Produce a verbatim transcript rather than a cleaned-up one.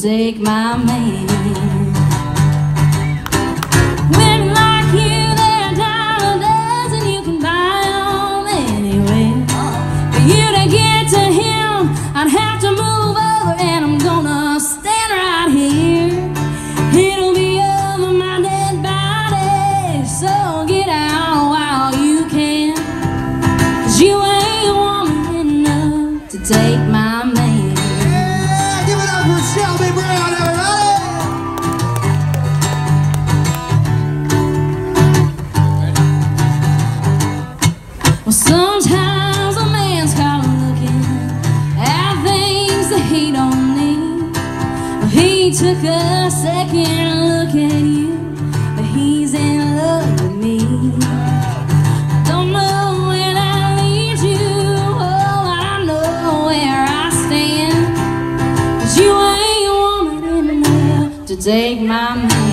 take my man. Women like you, they're a dime a dozen, you can buy them anywhere. For you to get to him, I'd have to move over, and I'm gonna stand right here. It'll be over my dead body, so get out while you can. 'Cause you ain't a woman enough to take my man. Yeah, give it up for Shelby Brown, everybody! Well, sometimes a man's caught looking at things that he don't need. Well, he took a second look at you, but he's in love with me. I don't know where that leads you, oh, but I know where I stand. 'Cause you ain't a woman enough to take my man.